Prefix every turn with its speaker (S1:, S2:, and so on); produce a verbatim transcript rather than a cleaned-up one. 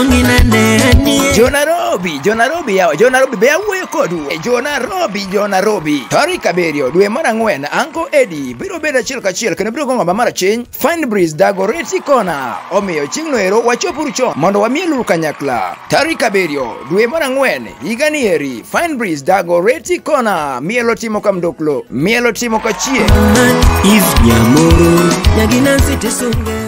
S1: Jo Nairobi, Jo Nairobi yawa, Jo Nairobi be awuoyo kodu. Jo Nairobi, Jo Nairobi. Tarik abiriyo dwe mar ang'wen, Uncle Eddie biro bedo achiel kachiel kendo biro gongo mar aching Fine Breeze Dagoreti Corner. Omiyo chieng' no ero wachopuru chon mondo wamiye luru kanyakla. Tarik abiriyo dwe mar ang'wen, higa ni eri, Fine Breeze Dagoreti Corner. Mielo timo ka mdoklo, mielo timo ka chieng'.
S2: If nyamoro, nyagina site sunge.